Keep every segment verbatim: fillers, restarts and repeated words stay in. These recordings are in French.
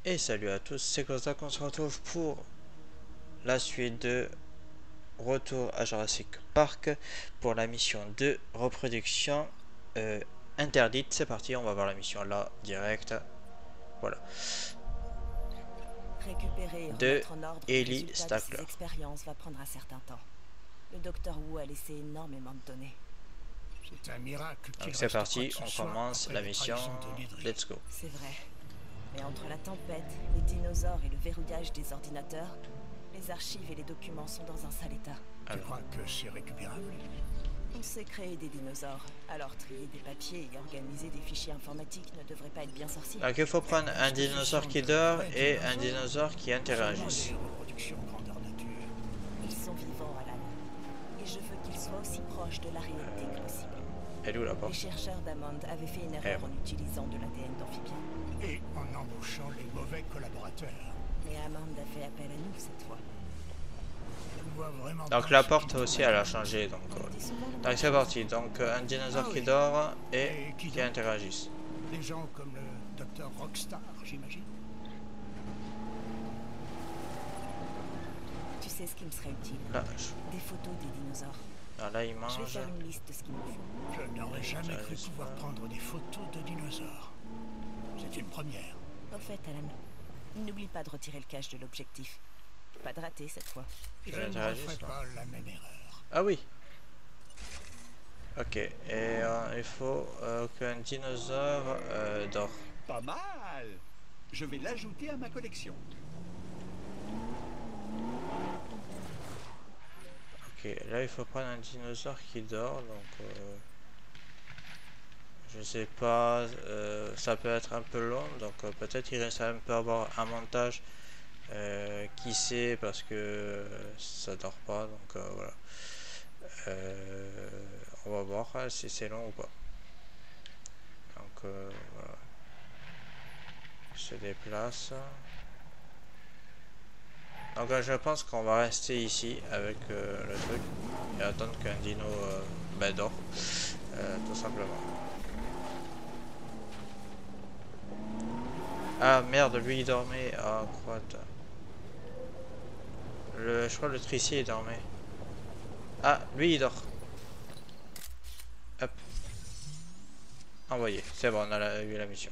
Et salut à tous, c'est Kozak, on se retrouve pour la suite de Retour à Jurassic Park pour la mission de reproduction euh, interdite. C'est parti, on va voir la mission là, direct. Voilà. Récupérer et De remettre en ordre les Ellie résultats de Stackler. ces expériences va prendre un certain temps. Le docteur Wu a laissé énormément de données. C'est un miracle. Donc c'est parti, on commence la mission. Let's go. C'est vrai. Mais entre la tempête, les dinosaures et le verrouillage des ordinateurs, les archives et les documents sont dans un sale état. Tu crois que c'est récupérable? On sait créer des dinosaures, alors trier des papiers et organiser des fichiers informatiques ne devrait pas être bien sorcier. Donc il faut prendre un dinosaure qui dort et un dinosaure qui interagisse. Ils sont vivants, Alan. Et je veux qu'ils soient aussi proches de la réalité que possible. Elle est où la porte? Les chercheurs d'Hammond avaient fait une erreur Eh. en utilisant de l'A D N d'amphibien. Et en embauchant les mauvais collaborateurs. Mais Hammond a fait appel à nous cette fois. Je ne vois vraiment Donc pas la ce porte qui aussi pourrait- elle a changé. Donc, euh, donc c'est parti. Donc euh, un dinosaure qui dort et qui interagissent. Des gens comme le docteur Rockstar, j'imagine. Tu sais ce qui me serait utile? Là, je- Des photos des dinosaures. ah, là il Je vais mange. faire une liste de ce qu'il me faut. Je n'aurais jamais cru J'arrive pouvoir pas. prendre des photos de dinosaures. C'est une première. Au fait, Alan, n'oublie pas de retirer le cache de l'objectif. Pas de rater cette fois. Je Je ne n'interagis referai pas. pas la même erreur. Ah oui. Ok. Et euh, il faut euh, qu'un dinosaure euh, dort. Pas mal. Je vais l'ajouter à ma collection. Ok. Là il faut prendre un dinosaure qui dort. Donc euh, je sais pas. Euh, ça peut être un peu long. Donc euh, peut-être il reste un peu avoir un montage. Euh, qui sait parce que euh, ça dort pas. Donc euh, voilà. Euh, on va voir hein, si c'est long ou pas. Donc euh, voilà. Je se déplace. Donc euh, je pense qu'on va rester ici avec euh, le truc et attendre qu'un dino euh, ben, dort. Euh, tout simplement. Ah merde, lui il dormait. Ah crotte. Le, je crois que le tricier il dormait. Ah, lui il dort. Hop. Envoyé. C'est bon, on a la, eu la mission.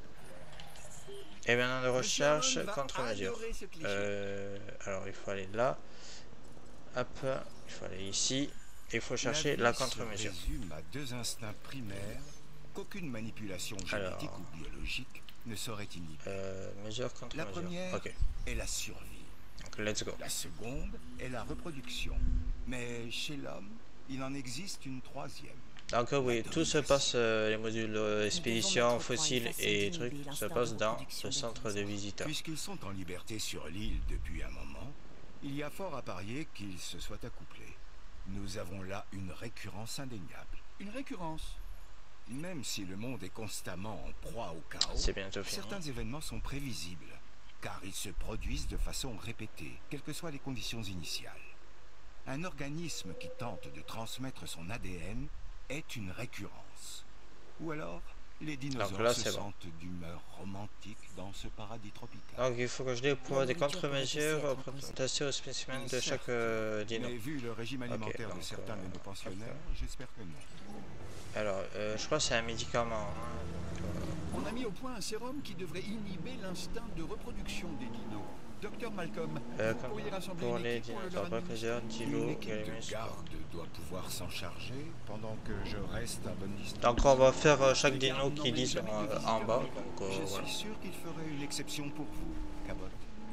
Et maintenant de recherche Monsieur Hammond va contre-mesure. adorer ce cliché. Euh, alors il faut aller là. Hop. Il faut aller ici. Et il faut chercher vie la se contre-mesure. résume à deux instincts primaires qu'aucune manipulation génétique Alors. ou biologique ne saurait inhiber. Euh, mesure La contre-mesure. première Ok. est la survie. Donc let's go. La seconde est la reproduction. Mais chez l'homme, il en existe une troisième. Donc euh, oui, tout se passe, euh, les modules euh, expédition, fossiles et trucs, se passe dans le centre de visiteurs. Puisqu'ils sont en liberté sur l'île depuis un moment, il y a fort à parier qu'ils se soient accouplés. Nous avons là une récurrence indéniable. Une récurrence. Même si le monde est constamment en proie au chaos, C'est bientôt fini. certains événements sont prévisibles, car ils se produisent de façon répétée, quelles que soient les conditions initiales. Un organisme qui tente de transmettre son A D N est une récurrence. Ou alors, les dinosaures là, se c'est bon. sentent d'humeur romantique dans ce paradis tropical. Donc il faut que je dé pour des nourriture pourrait contre-mesures aussi être pour imposée. tester au spécimen de Certes, chaque euh, dino. Mais vu le régime alimentaire donc, de certains euh, de nos pensionnaires, j'espère que non. Alors, euh, je crois que c'est un médicament. Hein. On a mis au point un sérum qui devrait inhiber l'instinct de reproduction des dinos. Docteur Malcolm, Euh, vous comme pourriez rassembler pour une les équipe pour le leur dinosaures, administrer. Brachydium, Une Dilo, équipe de Galimus. garde doit pouvoir s'en charger pendant que je reste à bonne distance. Donc on va faire euh, chaque Les dino gardes qui n'emmènent dit jamais en, de visiteurs en bas. avec eux. Donc euh, Je voilà. suis sûr qu'il ferait une exception pour vous, Cabot.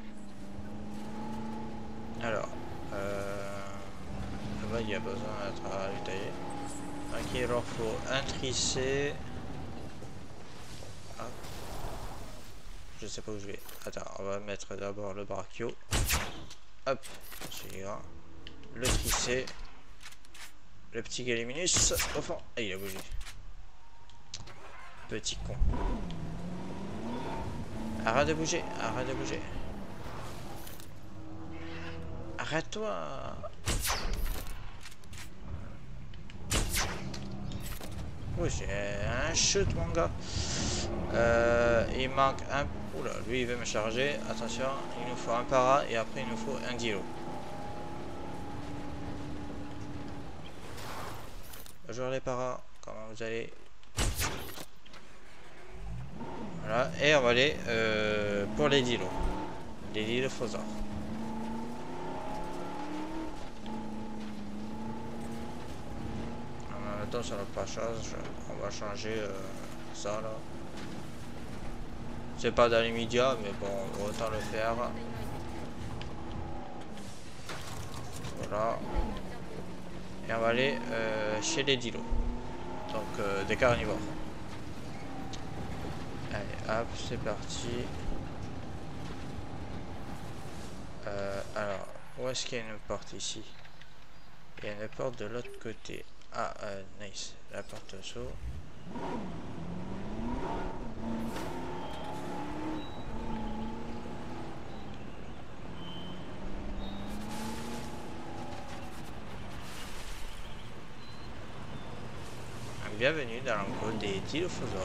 Alors, euh, là-bas il y a besoin d'être ravitaillé. Donc il leur faut un tricé. Ah. Je sais pas où je vais. Attends, on va mettre d'abord le brachio. Hop, celui-là. Le tricé. Le petit Galiminus au fond. Ah, il a bougé. Petit con. Arrête de bouger, arrête de bouger. Arrête-toi. Oh, j'ai un shoot, mon gars. Euh, il manque un... Oula, lui il veut me charger. Attention, il nous faut un para et après il nous faut un dilo. Bonjour les paras, comment vous allez? Voilà, et on va aller euh, pour les dilos. Les dilophosaures. En même temps sur le passage, on va changer euh, ça là. C'est pas dans l'immédiat, mais bon, autant le faire. Voilà. Et on va aller euh, chez les dilos. Donc euh, des carnivores. Allez, hop, c'est parti. Euh, alors, où est-ce qu'il y a une porte ici? Il y a une porte de l'autre côté. Ah, euh, nice. La porte saut. Bienvenue dans l'enclos des dilophosaures.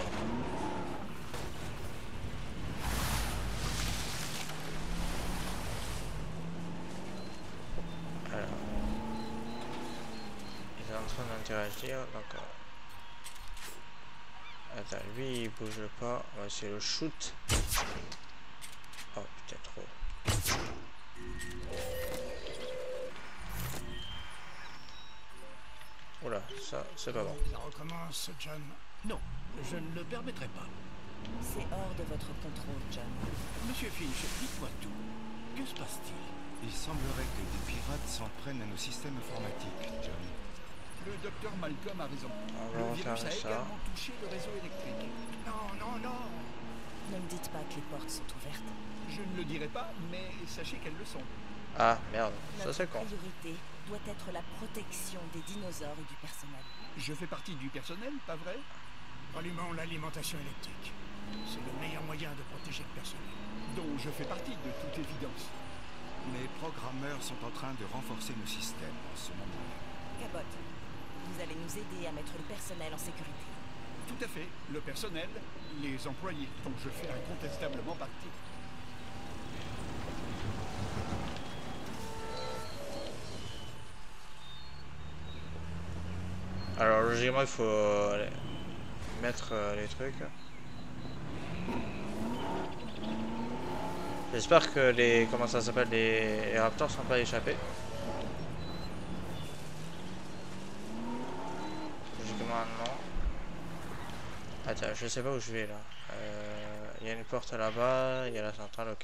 Alors, il est en train d'interagir, donc attends, lui il bouge pas, on va essayer le shoot. Oh putain, trop. Oula, ça, c'est pas bon. Ça recommence, John. Non, je ne le permettrai pas. C'est hors de votre contrôle, John. Monsieur Finch, dites-moi tout. Que se passe-t-il? Il semblerait que des pirates s'en prennent à nos systèmes informatiques, John. Le docteur Malcolm a raison. On va Le virus a refermer ça. également touché le réseau électrique. Non, non, non. Ne me dites pas que les portes sont ouvertes. Je ne le dirai pas, mais sachez qu'elles le sont. Ah merde, ça Notre c'est con. priorité doit être la protection des dinosaures et du personnel. Je fais partie du personnel, pas vrai? Allumons l'alimentation électrique. C'est le meilleur moyen de protéger le personnel. Dont je fais partie de toute évidence. Les programmeurs sont en train de renforcer nos systèmes en ce moment. Cabot, vous allez nous aider à mettre le personnel en sécurité. Tout à fait. Le personnel, les employés, dont je fais incontestablement partie. Alors logiquement il faut euh, mettre euh, les trucs. J'espère que les comment ça s'appelle les... les raptors sont pas échappés. Logiquement non. Attends, je sais pas où je vais là. Euh, il y a une porte là-bas, il y a la centrale, ok.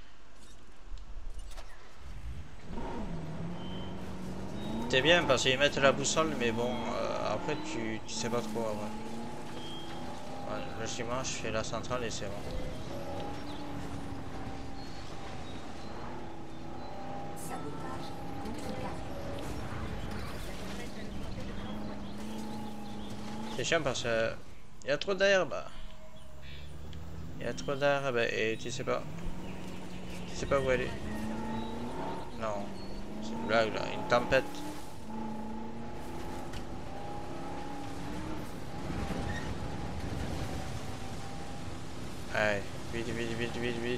C'est bien parce qu'ils mettent la boussole, mais bon, euh, après tu, tu sais pas trop après. Ouais, logiquement, je fais la centrale et c'est bon. C'est chiant parce que il y a trop d'herbe. Il y a trop d'herbe et tu sais pas. Tu sais pas où aller. Non, c'est une blague là, une tempête. Allez, vite, vite, vite, vite, vite.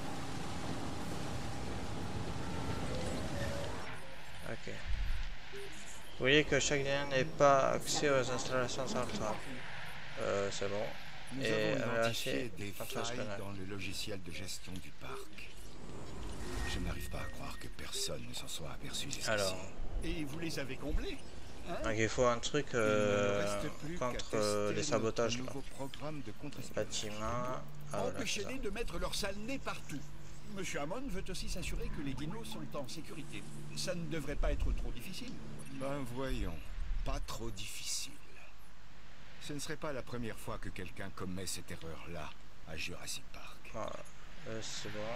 Ok. Vous voyez que chaque lien n'est pas accès aux installations centrales. Euh, c'est bon. Nous Et avons euh, identifié des contre ce failles canal. dans le logiciel de gestion du parc. Je n'arrive pas à croire que personne ne s'en soit aperçu jusqu'ici. Alors, Et vous les avez comblés, hein? donc il faut un truc Il ne euh, reste plus qu'à contre euh, tester les sabotages notre là. nouveau programme de contre-espionnage. Bâtiment. Ah, voilà, c'est ça. Empêchez-les de mettre leur sale nez partout. Monsieur Hammond veut aussi s'assurer que les dinos sont en sécurité. Ça ne devrait pas être trop difficile. Ben voyons, pas trop difficile. Ce ne serait pas la première fois que quelqu'un commet cette erreur-là à Jurassic Park. Voilà, euh, c'est bon.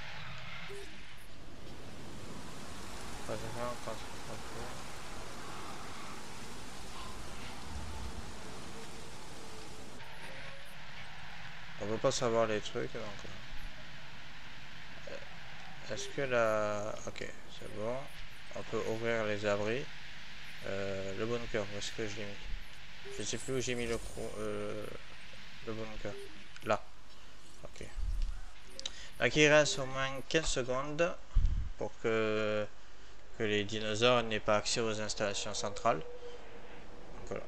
Pas de rien, pas de rien. On peut pas savoir les trucs donc. euh, Est-ce que la. Ok, c'est bon. On peut ouvrir les abris. Euh, le bunker, où est-ce que je l'ai mis? Je sais plus où j'ai mis le, cro- euh, le bunker. Là. Ok. Donc il reste au moins quinze secondes pour que, que les dinosaures n'aient pas accès aux installations centrales. Donc voilà.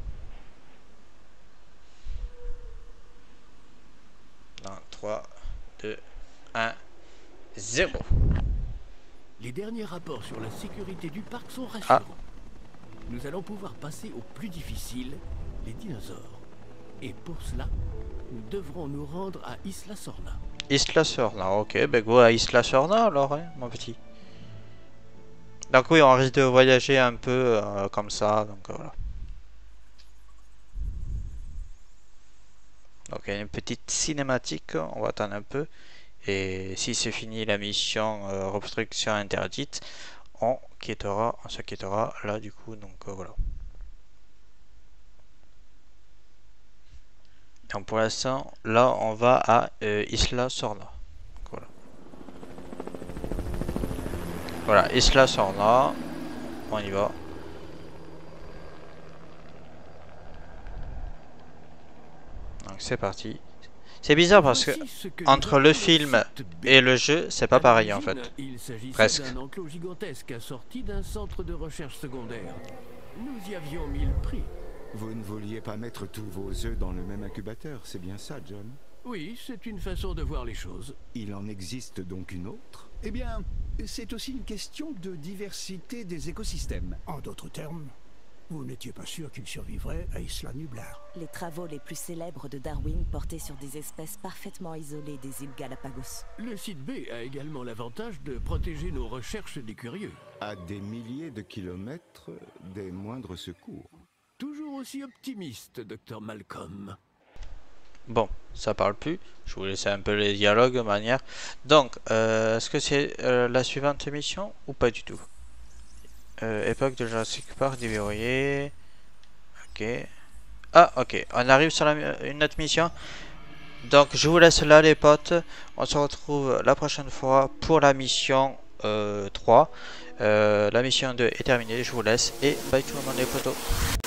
Dans trois, deux, un, zéro. Les derniers rapports sur la sécurité du parc sont rassurants. Ah. Nous allons pouvoir passer au plus difficile, les dinosaures. Et pour cela, nous devrons nous rendre à Isla Sorna. Isla Sorna, ok, ben go à Isla Sorna alors, hein, mon petit. Donc oui, on risque de voyager un peu euh, comme ça, donc euh, voilà. Donc il y a une petite cinématique, on va attendre un peu. Et si c'est fini la mission euh, obstruction interdite, on quittera, on se quittera là du coup, donc euh, voilà. Donc pour l'instant, là on va à euh, Isla Sorna. Donc, voilà. Voilà, Isla Sorna, on y va. Donc c'est parti. C'est bizarre parce que entre le film et le jeu, c'est pas pareil en fait. Il s'agissait Presque. d'un enclos gigantesque assorti d'un centre de recherche secondaire. Nous y avions mis le prix. Vous ne vouliez pas mettre tous vos œufs dans le même incubateur, c'est bien ça, John? Oui, c'est une façon de voir les choses. Il en existe donc une autre? Eh bien, c'est aussi une question de diversité des écosystèmes. En d'autres termes, vous n'étiez pas sûr qu'il survivrait à Isla Nublar. Les travaux les plus célèbres de Darwin portaient sur des espèces parfaitement isolées des îles Galapagos. Le site B a également l'avantage de protéger nos recherches des curieux. À des milliers de kilomètres des moindres secours. Toujours aussi optimiste, docteur Malcolm. Bon, ça parle plus. Je vous laisse un peu les dialogues de manière. Donc, euh, est-ce que c'est euh, la suivante mission ou pas du tout? euh, Époque de Jurassic Park déverrouillée. Ok. Ah, ok. On arrive sur la, une autre mission. Donc, je vous laisse là, les potes. On se retrouve la prochaine fois pour la mission euh, trois. Euh, la mission deux est terminée. Je vous laisse et bye tout le monde, les potos.